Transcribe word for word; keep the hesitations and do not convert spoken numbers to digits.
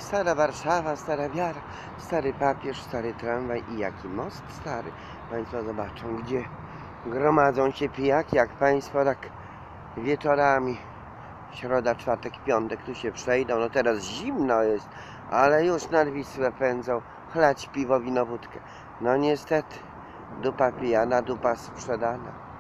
Stara Warszawa, stara wiara, stary papież, stary tramwaj i jaki most stary. Państwo zobaczą, gdzie gromadzą się pijaki, jak Państwo tak wieczorami, środa, czwartek, piątek tu się przejdą. No teraz zimno jest, ale już nad Wisłę pędzą chlać piwo, wino, wódkę. No niestety, dupa pijana, dupa sprzedana.